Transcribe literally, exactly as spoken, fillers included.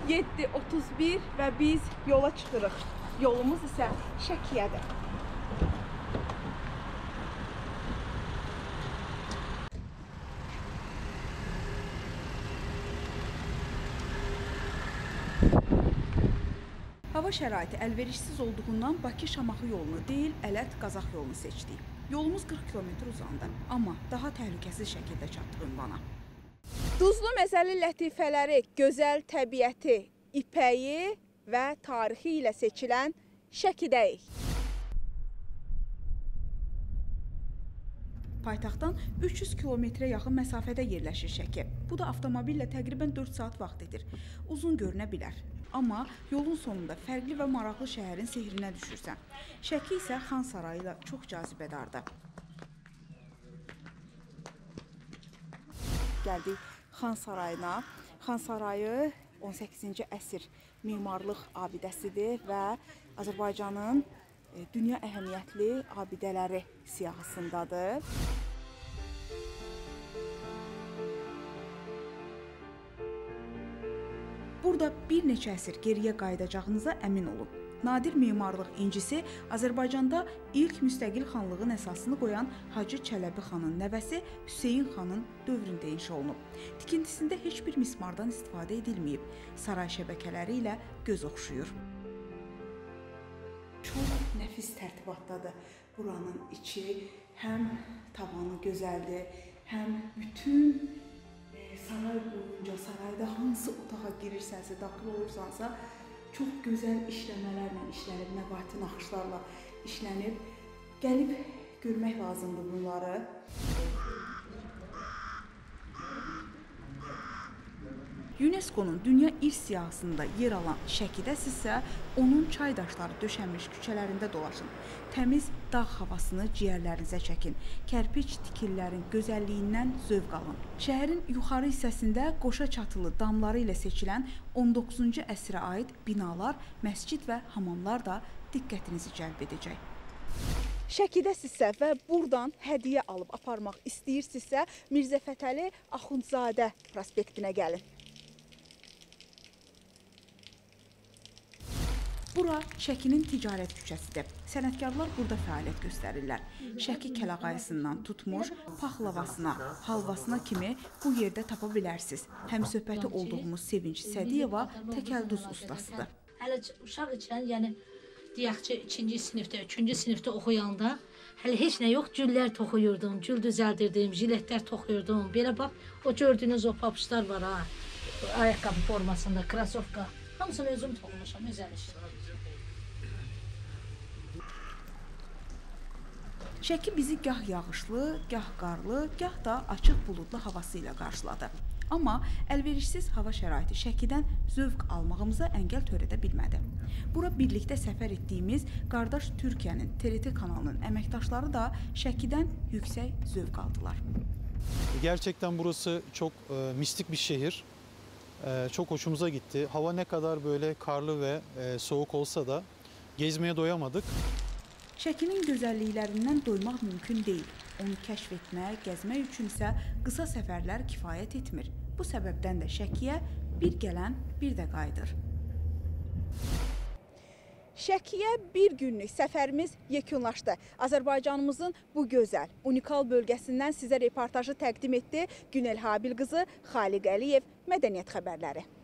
yeddi otuz bir və biz yola çıxırıq. Yolumuz isə Şəkiyədir. Hava şəraiti əlverişsiz olduğundan Bakı-Şamaxı yolunu deyil, Ələt-Qazax yolunu seçdik. Yolumuz qırx kilometr uzandı, amma daha təhlükəsiz şəkildə çatdıq ünvana. Duzlu məzəli lətifələri, gözəl təbiəti, ipəyi və tarixi ilə seçilən Şəkidəyik. Paytaxtdan üç yüz kilometrə yaxın məsafədə yerləşir Şəki. Bu da avtomobillə təqribən dörd saat vaxt edir. Uzun görünə bilər. Amma yolun sonunda fərqli və maraqlı şəhərin sehrinə düşürsən. Şəki isə Xan Sarayı ilə çox cazibədardır. Gəldik Xan Sarayına. Xan Sarayı on səkkizinci əsr memarlıq abidəsidir və Azərbaycanın dünya əhəmiyyətli abidələri siyahısındadır. Burada bir neçə əsr geriyə qayıdacağınıza əmin olun. Nadir memarlıq incisi Azərbaycanda ilk müstəqil xanlığın əsasını qoyan Hacı Çələbi xanın nəvəsi Hüseyin xanın dövründə inşa olunub. Tikintisində heç bir mismardan istifadə edilməyib. Saray şəbəkələri ilə göz oxşuyur. Çox nəfis tərtibatdadır buranın içi. Həm tavanı gözəldir, həm bütün saray boyunca, sarayda hansı otağa girirsənsə, daxil olursansa, çox gözəl işləmələrlə işlənib, nəbati naxışlarla işlənib. Gəlib görmək lazımdır bunları. UNESCO-nun dünya irs siyahısında yer alan Şəkidə sizsə onun çay daşları döşənmiş küçələrində dolaşın. Təmiz dağ havasını ciyərlərinizə çəkin. Kərpiç tikillərin gözəlliyindən zövq alın. Şəhərin yuxarı hissəsində qoşa çatılı damları ilə seçilən on doqquzuncu əsrə aid binalar, məscid və hamamlar da diqqətinizi cəlb edəcək. Şəkidəsinizsə və buradan hədiyyə alıb aparmaq istəyirsinizsə Mirzə Fətəli Axundzadə prospektinə gəlin. Bura Şəkinin ticarət küçəsidir. Sənətkarlar burada fəaliyyət göstərirlər. Şəki kəlağayısından tutmuş, paxlavasına, halvasına kimi bu yerdə tapa bilərsiniz. Həmsöhbəti olduğumuz Sevinç Sədiyeva təkəldüz ustasıdır. Hələ uşaq ikən, yəni deyək ki, ikinci sinifdə, üçüncü sinifdə oxuyanda hələ heç nə yox, güllər toxuyurdum, gül düzəldirdim, jiletlər toxuyurdum. Belə bax, o gördüyünüz o papuçlar var ha, ayaqqabı formasında, krasovka. Hamısını özüm toxumuşam, öz əl işim. Şəki bizi gah yağışlı, gah qarlı, gah da açıq buludlu havası ilə qarşıladı. Amma əlverişsiz hava şəraiti Şəkidən zövq almağımıza əngəl törədə bilmədi. Bura birlikdə səfər etdiyimiz qardaş Türkiyənin T R T kanalının əməkdaşları da Şəkidən yüksək zövq aldılar. Gerçekten burası çok e, mistik bir şehir. E, çok hoşumuza gitti. Hava ne kadar böyle karlı ve e, soğuk olsa da gezmeye doyamadık. Şəkinin gözəlliklərindən doymaq mümkün deyil. Onu kəşf etmək, gəzmək üçün isə qısa səfərlər kifayət etmir. Bu səbəbdən də Şəkiyə bir gələn bir də qayıdır. Şəkiyə bir günlük səfərimiz yekunlaşdı. Azərbaycanımızın bu gözəl, unikal bölgəsindən sizə reportajı təqdim etdi Günel Habil qızı Xaliq Əliyev, Mədəniyyət xəbərləri.